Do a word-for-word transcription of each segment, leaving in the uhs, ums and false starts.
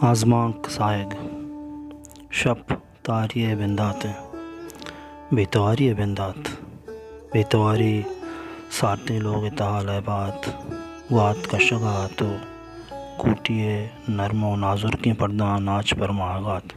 आज़माक सायग शप तारिये बिंदाते बेतवारी बिंदात बेतवारी सारते लोग ताल बात वात कशगा तो कूटिए नरमो नाजुर की पर्दा नाच पर महागात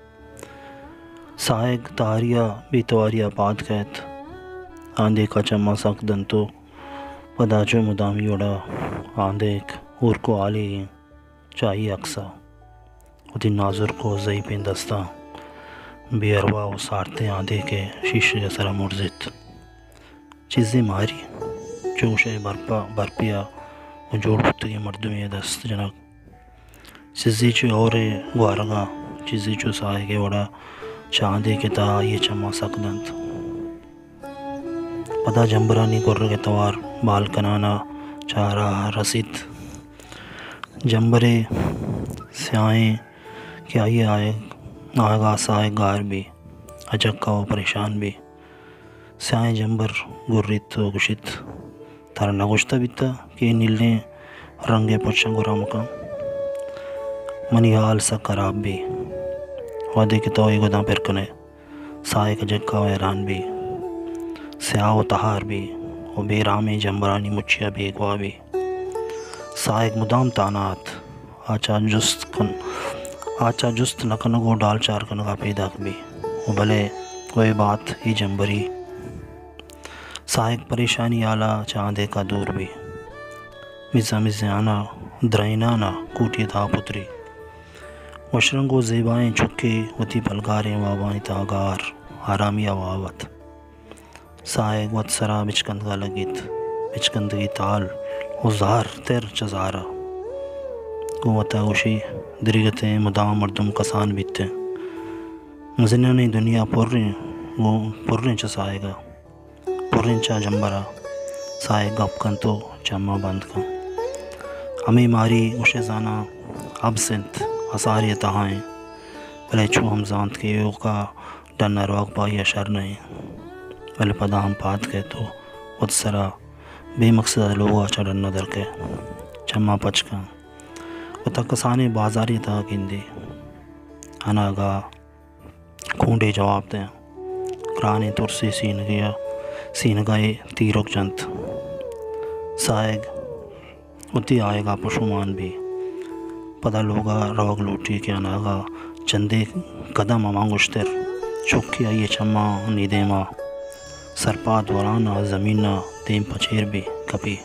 सायग तारिया बेतवारिया पाद कहत आंधे का चम्मा सक दंतो पदाचो मुदामी उड़ा आंधेक उर को आली चाहिए अक्सा उदी नाजुर को जई पे दस्ता बेअरवा वो सारते आंधे के शीशे जसरा मुर्जित चीज़ें मारी चोशे बरपा बरपिया वो जोड़ पुत्तगी मर्दमी दस्त जनक चीज़ी चो और गुआरगा चीज़ी चो साहे के वड़ा चांदे के ता ये चम्मा सकदंत पता जंबरानी कुर्र के तवार बाल कनाना चारा रसीद जंबरे स्याएँ क्या ये आए आगा साए गार भी अजक का वो परेशान भी स्याएँ जंबर गुर्रित गुशित तारा नगुश्ता बिता कि नीले रंगे पोछा गुरा मुका मनी हाल सा खराब भी वादे के तो एगो दां पर कने साए का जग का हैरान भी स्याओ तहार भी वो बेरामे जंबरानी मुच्छिया भी एकवा भी सायक मुदाम तानात आचा जुस्त कन आचा जुस्त नकन को डाल चार कन का पैदा भी वो भले कोई बात ही जंबरी सायक परेशानी आला चांदे का दूर भी मिज़ा मिज़ाना द्रैनाना कूटी था पुत्री वशरंगो ज़ेबाएँ चुक्के वती पलगारें वाबाएँ तागार आरामिया वावत सायक वत्सरा बिचकंद का लगित बिचकंद की ताल उजार तेर चजारा कुवता उशी दरिगते मुदाम मर्दम कसान बीते मज़िना ने दुनिया पुर्रे वो पुर्रे च साएगा पुर्रे चा जंबरा साए गप कन तो चम्मा बंद का हमें मारी उशे जाना अब सिंत असारी तहाएँ भले छू हम जानत के यो का डन रोक पाई अशर नहीं भले पदा हम पात के तो उत्सरा बेमकसद लोग अच्छा डन नदर के चम्मा पचका उता कसाने बाजारी था किंदी अनागा खूंडे जवाब दें क्राने तुरसी सीन गया सीन गए तीरोक जंत सायग उती आएगा पशुमान भी पता लोगा रवग लूटी के अनागा चंदे कदम मांगुश्तर चुक्की आइए चम्मा नीदेमा सरपात वराना ज़मीना तेम पचेर भी कपी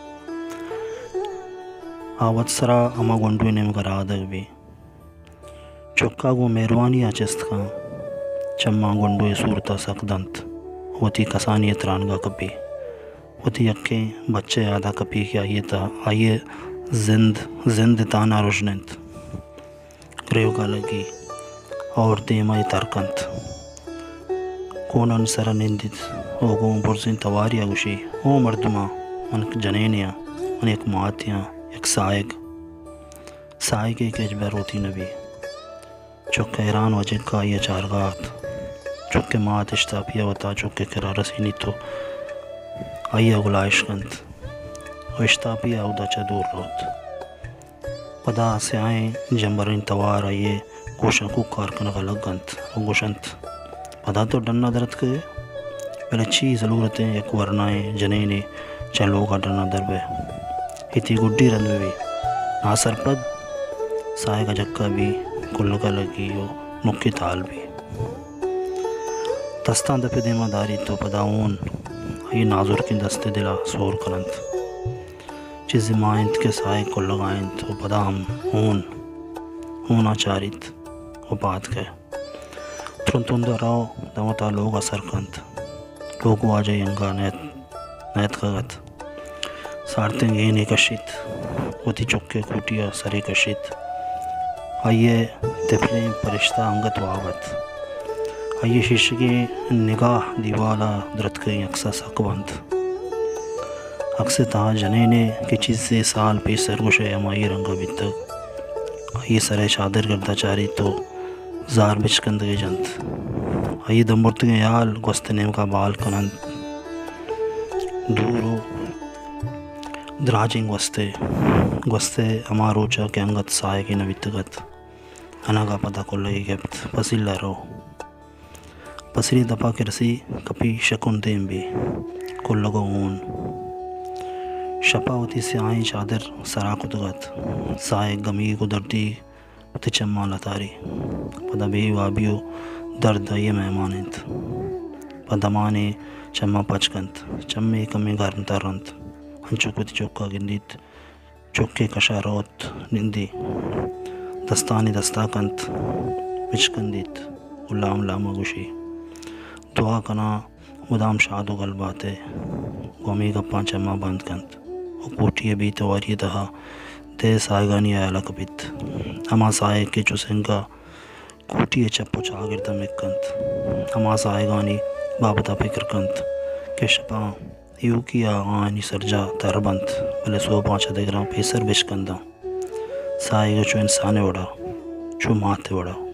आवत्सरा अमा गुंडू ने मगर आदक भी चुक्का गो मेहरबानी आचस्त का चम्मा गुंडू सूरता सकदंत होती कसानियत रानगा कपी होती अक्के बच्चे आधा कपी के आइए था आइए जिंद जिंद ताना रुजनंत ग्रेव का लगी और तेमाई तरकंत कौन अनसरा निंदित ओ गो बुरजिन तवारिया गुशी ओ मर्दमा मन जनेनिया मन एक मातिया एक सायग सायग एक अजबर होती नबी चुक्के हैरान वजह का ये चारगात चुक्के मात इश्तापिया वता चुक्के करा रसीनी तो आइया गुलाइश कंत और इश्तापिया उदा चदूर रोत पदा से आए जंबरिन तवार आइए गोशन को कारकन गलत गंत और गोशंत पदा तो डन्ना दर्द के पहले अच्छी ज़रूरतें एक वरनाएँ जने ने चलो का डरना दरबे इतनी गुड्डी रंद भी ना सरपद साय का जक्का भी कुल्ल का लगी हो नुक्की ताल भी दस्तां दफे देमादारी तो पदाऊन ये नाजुर की दस्ते दिला सोर करंत चीज़ माइंत के साय को लगाएं तो पदाम ऊन ऊन आचारित वो बात के तुरंत उन्दा राव दमता लोग असर कंत लोग वाजे यंगा नैत नैत कगत सारते ये ने कशित उती चुक्के कूटिया सरे कशित आइए तिफले परिश्ता अंगत वावत आइए शीशे के निगाह दीवाला दरत के अक्सा सकवंत अक्से ता जने ने कि चीज़ से साल पे सरगुशे हमारी रंग बितक आइए सरे चादर गर्दा चारी तो जार बिचकंद के जंत आइए दमुर्त के याल गोस्तने का बाल कनंत दूर द्राजिंग वस्ते वस्ते अमारोचा के अंगत साय की नवितगत अनागा पता को लगी गिफ्त पसीला रो पसरी दपा के रसी कपी शकुन देम भी को लगो ऊन शपावती से आई चादर सरा कुदगत साए गमी कुदरती चम्मा लतारी पदा बे वाबियो दर्द ये मेहमानित पदमाने चम्मा पचकंत चम्मे कमे गर्म तरंत हंचुकति चौका गिंदित चौके कशारोत निंदी दस्तानी दस्ताकंत विचकंदित उलाम लामा गुशी दुआ कना मुदाम शादो गल बाते गोमी गप्पा चम्मा बंद कंत कोटिए भी तवारी दहा दे सायगानी आया कबित अमा साए के चुसेंगा कोटिए चप्पो चागिर दमिकंत अमा सायगानी बाबता फिक्र कंत के शपा यू किया आनी सरजा तरबंत भले सो पाँच देख रहा पेसर बिचकंदा साए चो इंसान वड़ा चो माथे वड़ा